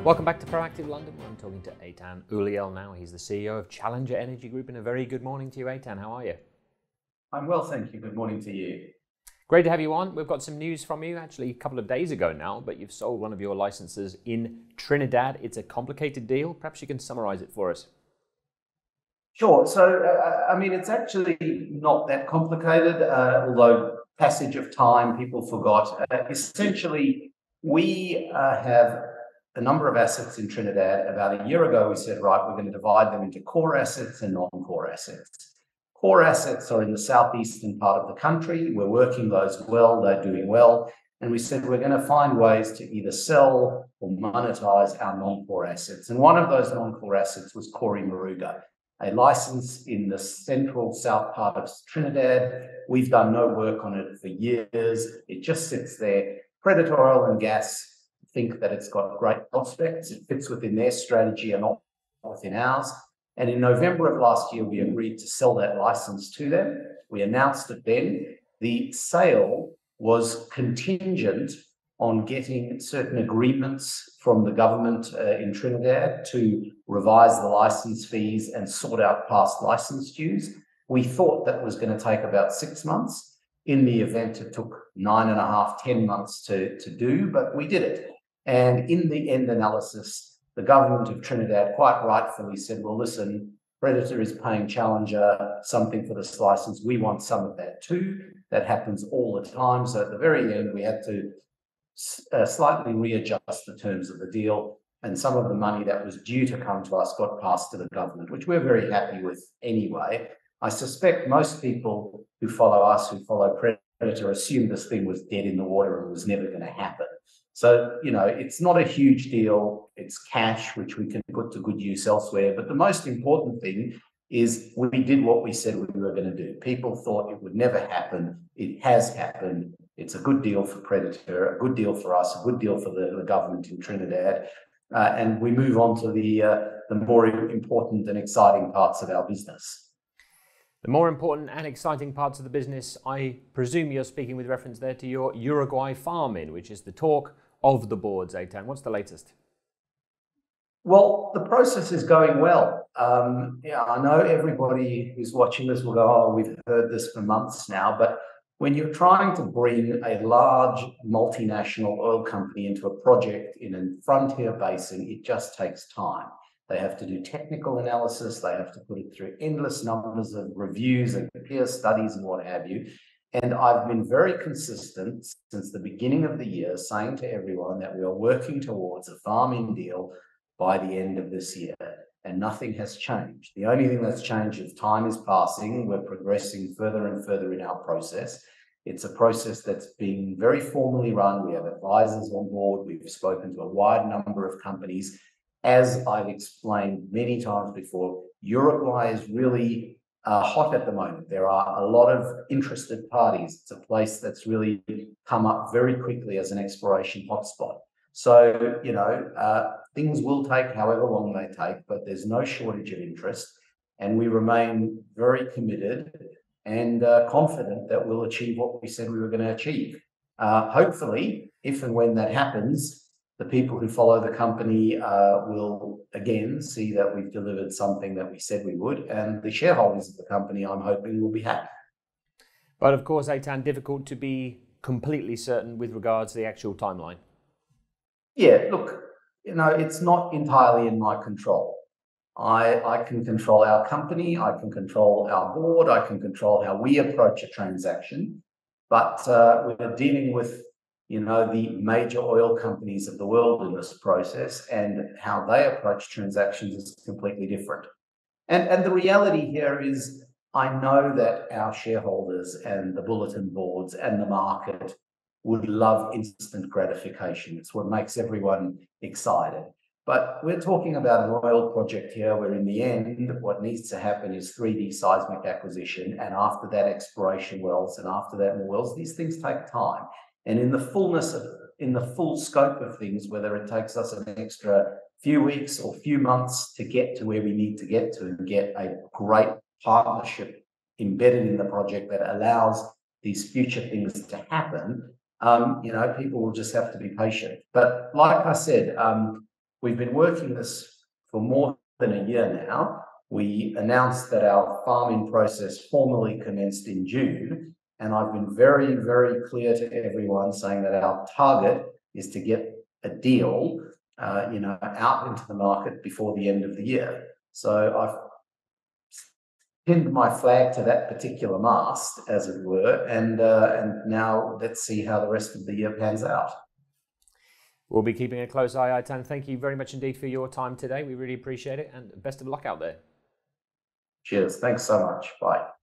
Welcome back to Proactive London. I'm talking to Eitan Uliel now. He's the CEO of Challenger Energy Group. And a very good morning to you, Eitan. How are you? I'm well, thank you. Good morning to you. Great to have you on. We've got some news from you actually a couple of days ago now, but you've sold one of your licenses in Trinidad. It's a complicated deal. Perhaps you can summarize it for us. Sure. So, it's actually not that complicated, although passage of time, people forgot. Essentially, we have a number of assets in Trinidad. About a year ago, we said, right, we're going to divide them into core assets and non-core assets. Core assets are in the southeastern part of the country. We're working those well. They're doing well. And we said we're going to find ways to either sell or monetize our non-core assets. And one of those non-core assets was Cory Moruga, a license in the central south part of Trinidad. We've done no work on it for years. It just sits there. Predator Oil and Gas think that it's got great prospects. It fits within their strategy and not within ours. And in November of last year, we agreed to sell that license to them. We announced it then. The sale was contingent on getting certain agreements from the government in Trinidad to revise the license fees and sort out past license dues. We thought that was going to take about 6 months. In the event, it took 9.5, 10 months to do, but we did it. And in the end analysis, the government of Trinidad quite rightfully said, well, listen, Predator is paying Challenger something for this license. We want some of that too. That happens all the time. So at the very end, we had to slightly readjust the terms of the deal. And some of the money that was due to come to us got passed to the government, which we're very happy with anyway. I suspect most people who follow us, who follow Predator, assume this thing was dead in the water and was never going to happen. So, it's not a huge deal. It's cash, which we can put to good use elsewhere. But the most important thing is we did what we said we were going to do. People thought it would never happen. It has happened. It's a good deal for Predator, a good deal for us, a good deal for the government in Trinidad. And we move on to the more important and exciting parts of our business. The more important and exciting parts of the business, I presume you're speaking with reference there to your Uruguay farm-in, which is the talk of the boards, Eitan. What's the latest? Well, the process is going well. I know everybody who's watching this will go, oh, we've heard this for months now, but when you're trying to bring a large multinational oil company into a project in a frontier basin, it just takes time. They have to do technical analysis. They have to put it through endless numbers of reviews and peer studies and what have you. And I've been very consistent since the beginning of the year saying to everyone that we are working towards a farm-in deal by the end of this year. And nothing has changed. The only thing that's changed is time is passing. We're progressing further and further in our process. It's a process that's being very formally run. We have advisors on board. We've spoken to a wide number of companies. As I've explained many times before, Uruguay is really hot at the moment. There are a lot of interested parties. It's a place that's really come up very quickly as an exploration hotspot. So, things will take however long they take, but there's no shortage of interest. And we remain very committed and confident that we'll achieve what we said we were going to achieve. Hopefully, if and when that happens, the people who follow the company will again see that we've delivered something that we said we would, and the shareholders of the company, I'm hoping, will be happy. But of course, Eitan, difficult to be completely certain with regards to the actual timeline. Yeah, look, it's not entirely in my control. I can control our company, I can control our board, I can control how we approach a transaction, but we're dealing with the major oil companies of the world in this process, and how they approach transactions is completely different. And the reality here is, I know that our shareholders and the bulletin boards and the market would love instant gratification. It's what makes everyone excited. But we're talking about an oil project here where in the end, what needs to happen is 3D seismic acquisition, and after that exploration wells, and after that more wells. These things take time. And in the full scope of things, whether it takes us an extra few weeks or few months to get to where we need to get to and get a great partnership embedded in the project that allows these future things to happen, people will just have to be patient. But like I said, we've been working this for more than a year now. We announced that our farming process formally commenced in June, and I've been very, very clear to everyone saying that our target is to get a deal, out into the market before the end of the year. So I've pinned my flag to that particular mast, as it were, and now let's see how the rest of the year pans out. We'll be keeping a close eye, Aitan. Thank you very much indeed for your time today. We really appreciate it, and best of luck out there. Cheers. Thanks so much. Bye.